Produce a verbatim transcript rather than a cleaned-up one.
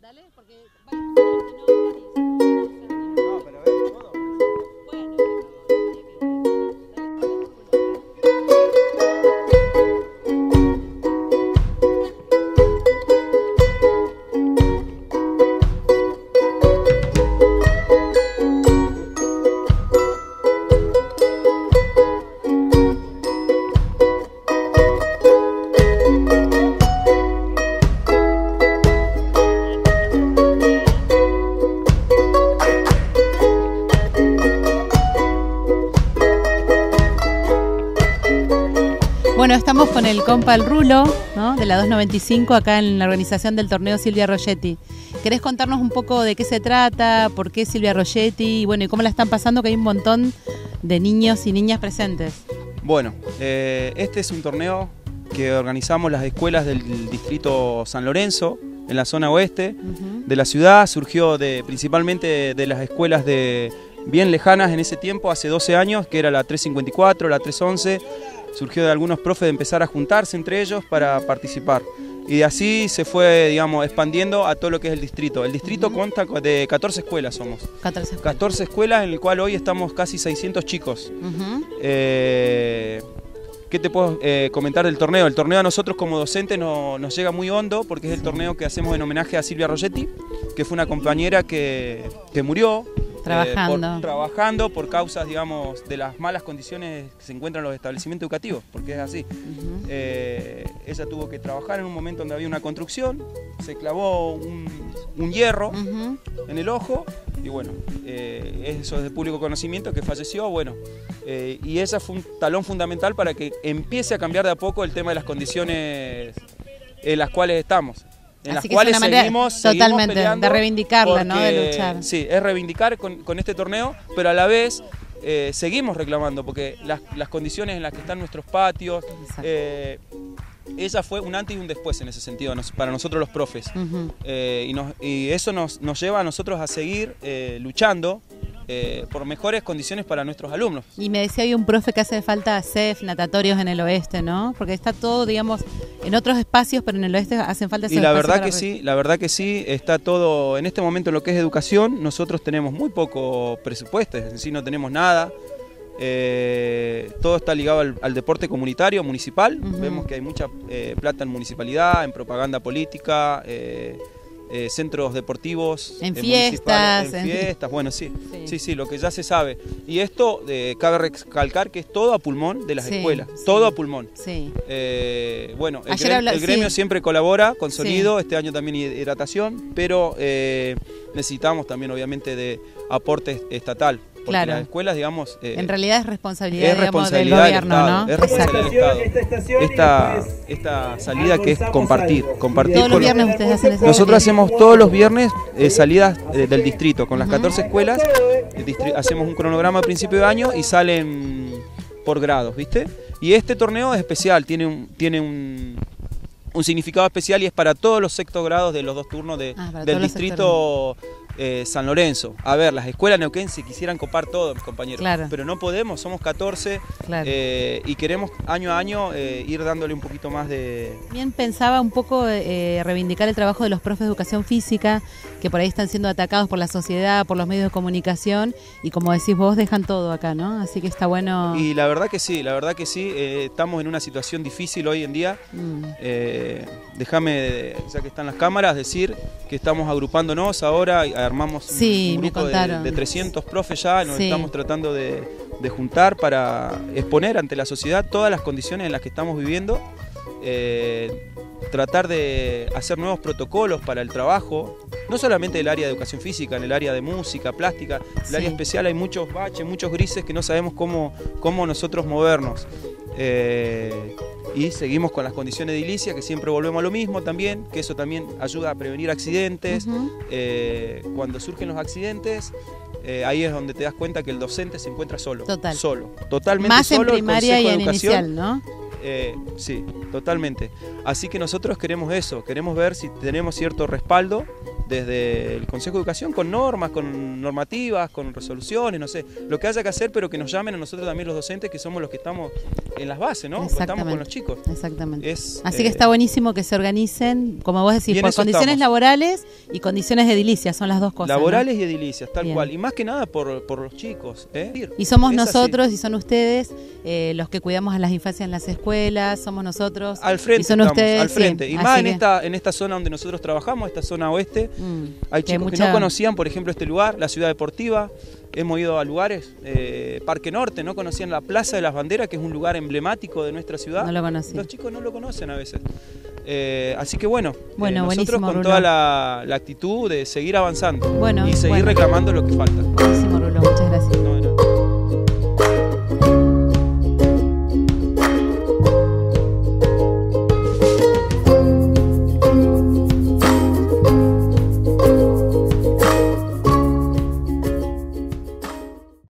Dale, porque no, pero ves todo. Bueno, Bueno, estamos con el compa El Rulo, ¿no? De la dos noventa y cinco, acá en la organización del torneo Silvia Rogetti. ¿Querés contarnos un poco de qué se trata, por qué Silvia Rogetti y bueno, y cómo la están pasando, que hay un montón de niños y niñas presentes? Bueno, eh, este es un torneo que organizamos las escuelas del distrito San Lorenzo, en la zona oeste uh-huh. de la ciudad. Surgió de, principalmente de las escuelas de bien lejanas en ese tiempo, hace doce años, que era la tres cincuenta y cuatro, la tres once. Surgió de algunos profes de empezar a juntarse entre ellos para participar. Y de así se fue, digamos, expandiendo a todo lo que es el distrito. El distrito uh-huh. consta de catorce escuelas somos. catorce escuelas. catorce escuelas en el cual hoy estamos casi seiscientos chicos. Uh-huh. eh, ¿Qué te puedo eh, comentar del torneo? El torneo a nosotros como docentes no, nos llega muy hondo porque es el torneo que hacemos en homenaje a Silvia Rogetti, que fue una compañera que, que murió. Trabajando. Eh, por, trabajando por causas, digamos, de las malas condiciones que se encuentran en los establecimientos educativos, porque es así. Uh-huh. eh, ella tuvo que trabajar en un momento donde había una construcción, se clavó un, un hierro uh-huh. en el ojo, y bueno, eh, eso es de público conocimiento, que falleció, bueno, eh, y esa fue un talón fundamental para que empiece a cambiar de a poco el tema de las condiciones en las cuales estamos. En Así las cuales es una manera seguimos, totalmente seguimos de reivindicarla, porque, ¿no? De luchar. Sí, es reivindicar con, con este torneo, pero a la vez eh, seguimos reclamando, porque las, las condiciones en las que están nuestros patios, eh, ella fue un antes y un después en ese sentido, nos, para nosotros los profes. Uh-huh. eh, y, nos, y eso nos, nos lleva a nosotros a seguir eh, luchando Eh, por mejores condiciones para nuestros alumnos. Y me decía, hay un profe que hace falta C E F, natatorios en el oeste, ¿no? Porque está todo, digamos, en otros espacios, pero en el oeste hacen falta esos Y la espacios verdad para... que sí, la verdad que sí, está todo, en este momento en lo que es educación, nosotros tenemos muy poco presupuesto, en sí no tenemos nada. Eh, todo está ligado al, al deporte comunitario, municipal. Uh-huh. Vemos que hay mucha eh, plata en municipalidad, en propaganda política, eh, Eh, centros deportivos, en eh, fiestas, en en fiestas, bueno, sí, sí, sí, sí, lo que ya se sabe. Y esto eh, cabe recalcar que es todo a pulmón de las sí, escuelas, sí, todo a pulmón. Sí. Eh, bueno, el, Ayer gremio, habla, el gremio sí. siempre colabora con sonido, sí. este año también hidratación, pero eh, necesitamos también obviamente de aporte estatal. Porque claro. las escuelas, digamos... Eh, en realidad es responsabilidad, es responsabilidad digamos, del gobierno, del Estado, ¿no? es responsabilidad del Estado. Esta, esta salida que es compartir. compartir todos los con viernes ustedes hacen eso. Nosotros hacemos todos los viernes eh, salidas eh, del distrito, con las catorce escuelas, hacemos un cronograma a principio de año y salen por grados, ¿viste? Y este torneo es especial, tiene un... Tiene un un significado especial y es para todos los sextos grados de los dos turnos de, ah, del distrito eh, San Lorenzo. A ver, las escuelas neuquenses quisieran copar todo, mis compañeros, claro. pero no podemos, somos catorce claro. eh, y queremos año a año eh, ir dándole un poquito más de... Bien, pensaba un poco eh, reivindicar el trabajo de los profes de educación física, que por ahí están siendo atacados por la sociedad, por los medios de comunicación, y como decís vos, dejan todo acá, ¿no? Así que está bueno... Y la verdad que sí, la verdad que sí, eh, estamos en una situación difícil hoy en día. Mm. Eh, Déjame, ya que están las cámaras, decir que estamos agrupándonos ahora, armamos sí, un grupo de, de trescientos profes ya, nos sí. estamos tratando de, de juntar para exponer ante la sociedad todas las condiciones en las que estamos viviendo, eh, tratar de hacer nuevos protocolos para el trabajo, no solamente del área de educación física, en el área de música, plástica, el sí. área especial hay muchos baches, muchos grises que no sabemos cómo, cómo nosotros movernos. Eh, y seguimos con las condiciones de edilicia, que siempre volvemos a lo mismo también, que eso también ayuda a prevenir accidentes. Uh-huh. eh, cuando surgen los accidentes, eh, ahí es donde te das cuenta que el docente se encuentra solo. Total. Solo, totalmente Más solo. Más en primaria y en inicial, ¿no? Eh, sí, totalmente. Así que nosotros queremos eso, queremos ver si tenemos cierto respaldo desde el Consejo de Educación con normas, con normativas, con resoluciones, no sé, lo que haya que hacer, pero que nos llamen a nosotros también los docentes, que somos los que estamos en las bases, ¿no? Estamos con los chicos. Exactamente. Es, Así eh, que está buenísimo que se organicen, como vos decís, por condiciones estamos. laborales y condiciones edilicias, son las dos cosas. Laborales, ¿no? Y edilicias, tal Bien. cual. Y más que nada por, por los chicos. ¿eh? Y somos es nosotros así. y son ustedes eh, los que cuidamos a las infancias en las escuelas, somos nosotros al frente y son estamos, ustedes. al frente. Sí, y más en que... esta, en esta zona donde nosotros trabajamos, esta zona oeste, mm, hay que chicos mucha... que no conocían, por ejemplo, este lugar, la ciudad deportiva. Hemos ido a lugares, eh, Parque Norte, no conocían la Plaza de las Banderas, que es un lugar emblemático de nuestra ciudad. No lo conocían. Los chicos no lo conocen a veces. Eh, así que bueno, bueno eh, nosotros con Bruno. toda la, la actitud de seguir avanzando bueno, y seguir bueno. reclamando lo que falta. Buenísimo.